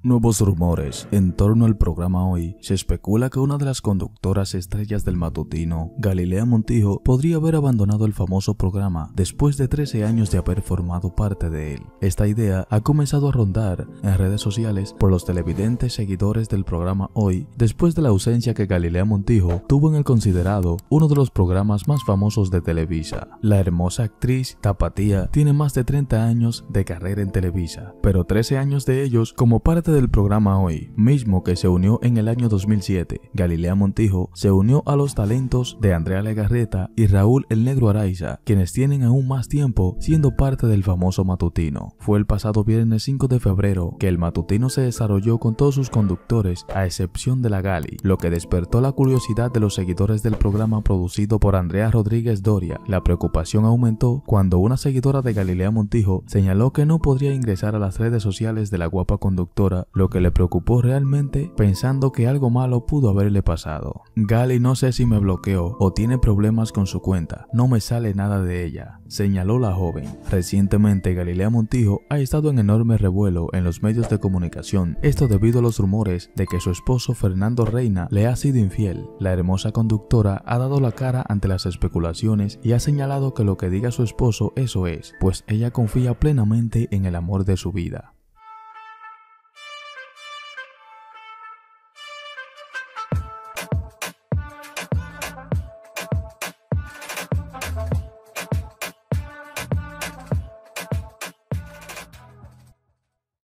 Nuevos rumores. En torno al programa Hoy, se especula que una de las conductoras estrellas del matutino, Galilea Montijo, podría haber abandonado el famoso programa después de 13 años de haber formado parte de él. Esta idea ha comenzado a rondar en redes sociales por los televidentes seguidores del programa Hoy, después de la ausencia que Galilea Montijo tuvo en el considerado uno de los programas más famosos de Televisa. La hermosa actriz tapatía tiene más de 30 años de carrera en Televisa, pero 13 años de ellos como parte del programa Hoy, mismo que se unió en el año 2007. Galilea Montijo se unió a los talentos de Andrea Legarreta y Raúl El Negro Araiza, quienes tienen aún más tiempo siendo parte del famoso matutino. Fue el pasado viernes 5 de febrero que el matutino se desarrolló con todos sus conductores, a excepción de la Gali, lo que despertó la curiosidad de los seguidores del programa producido por Andrea Rodríguez Doria. La preocupación aumentó cuando una seguidora de Galilea Montijo señaló que no podría ingresar a las redes sociales de la guapa conductora, lo que le preocupó realmente, pensando que algo malo pudo haberle pasado. Gali, no sé si me bloqueó o tiene problemas con su cuenta, no me sale nada de ella, señaló la joven. Recientemente Galilea Montijo ha estado en enorme revuelo en los medios de comunicación, esto debido a los rumores de que su esposo Fernando Reina le ha sido infiel. La hermosa conductora ha dado la cara ante las especulaciones y ha señalado que lo que diga su esposo eso es, pues ella confía plenamente en el amor de su vida.